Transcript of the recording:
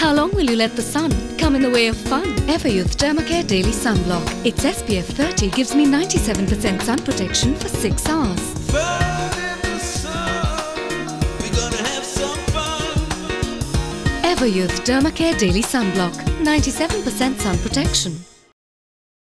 How long will you let the sun come in the way of fun? Yuth Derma Daily Sunblock. Its SPF 30 gives me 97% sun protection for 6 hours. Yuth Derma Daily Sunblock. 97% sun protection.